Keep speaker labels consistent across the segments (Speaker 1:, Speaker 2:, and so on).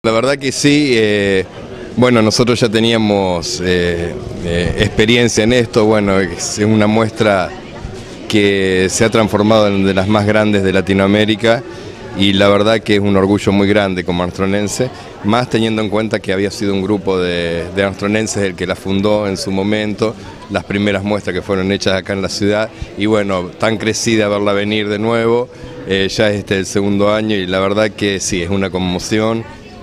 Speaker 1: La verdad que sí, bueno, nosotros ya teníamos experiencia en esto, bueno, es una muestra que se ha transformado en de las más grandes de Latinoamérica y la verdad que es un orgullo muy grande como armstronense, más teniendo en cuenta que había sido un grupo de armstronenses el que la fundó en su momento, las primeras muestras que fueron hechas acá en la ciudad y bueno, tan crecida verla venir de nuevo, ya es el segundo año y la verdad que sí, es una conmoción.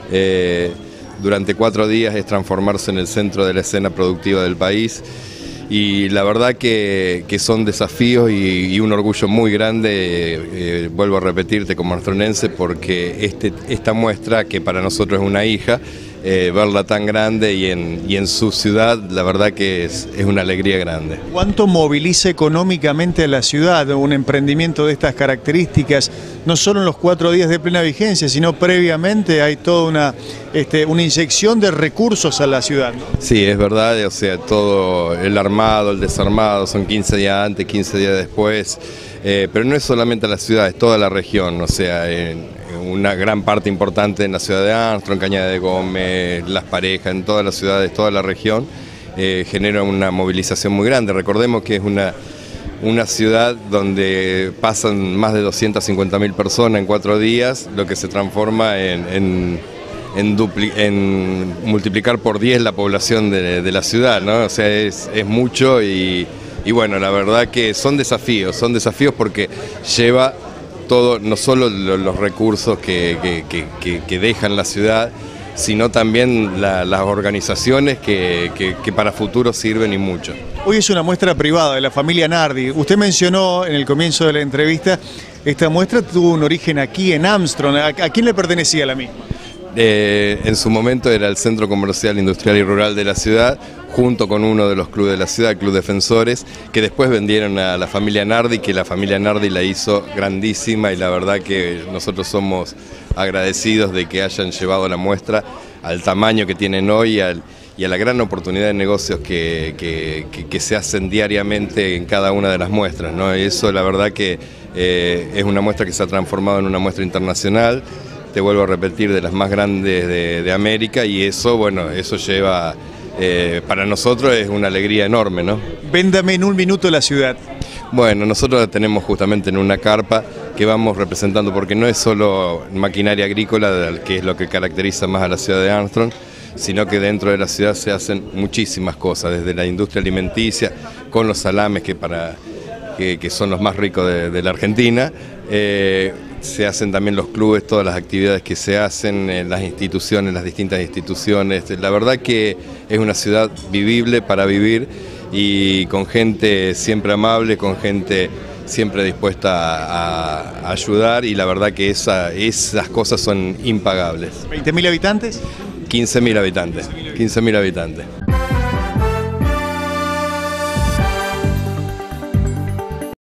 Speaker 1: Durante 4 días es transformarse en el centro de la escena productiva del país y la verdad que son desafíos y un orgullo muy grande, vuelvo a repetirte como armstronense, porque esta muestra que para nosotros es una hija, verla tan grande y en su ciudad, la verdad que es una alegría grande.
Speaker 2: ¿Cuánto moviliza económicamente a la ciudad un emprendimiento de estas características? No solo en los 4 días de plena vigencia, sino previamente hay toda una inyección de recursos a la ciudad, ¿no? Sí,
Speaker 1: es verdad, o sea, todo el armado, el desarmado, son 15 días antes, 15 días después, pero no es solamente la ciudad, es toda la región, o sea, una gran parte importante en la ciudad de Armstrong, Cañada de Gómez, Las Parejas, en todas las ciudades, toda la región, genera una movilización muy grande. Recordemos que es una ciudad donde pasan más de 250.000 personas en 4 días, lo que se transforma en multiplicar por 10 la población de la ciudad, ¿no? O sea, es mucho y bueno, la verdad que son desafíos porque lleva todo, no solo los recursos que dejan la ciudad, sino también las organizaciones que para futuro sirven y mucho.
Speaker 2: Hoy es una muestra privada de la familia Nardi. Usted mencionó en el comienzo de la entrevista, esta muestra tuvo un origen aquí en Armstrong. ¿A quién le pertenecía la misma?
Speaker 1: En su momento era el Centro Comercial, Industrial y Rural de la ciudad, junto con uno de los clubes de la ciudad, Club Defensores, que después vendieron a la familia Nardi, que la familia Nardi la hizo grandísima y la verdad que nosotros somos agradecidos de que hayan llevado la muestra al tamaño que tienen hoy y a la gran oportunidad de negocios que se hacen diariamente en cada una de las muestras, ¿no? Eso la verdad que es una muestra que se ha transformado en una muestra internacional. Te vuelvo a repetir, de las más grandes de América y eso, bueno, eso lleva, para nosotros es una alegría enorme, ¿no?
Speaker 2: Véndame en un minuto la ciudad.
Speaker 1: Bueno, nosotros la tenemos justamente en una carpa que vamos representando, porque no es solo maquinaria agrícola, que es lo que caracteriza más a la ciudad de Armstrong, sino que dentro de la ciudad se hacen muchísimas cosas, desde la industria alimenticia, con los salames que son los más ricos de la Argentina, se hacen también los clubes, todas las actividades que se hacen en las instituciones, las distintas instituciones. La verdad que es una ciudad vivible para vivir y con gente siempre amable, con gente siempre dispuesta a ayudar y la verdad que esas cosas son impagables.
Speaker 2: ¿20.000 habitantes?
Speaker 1: 15.000 habitantes. 15.000 habitantes.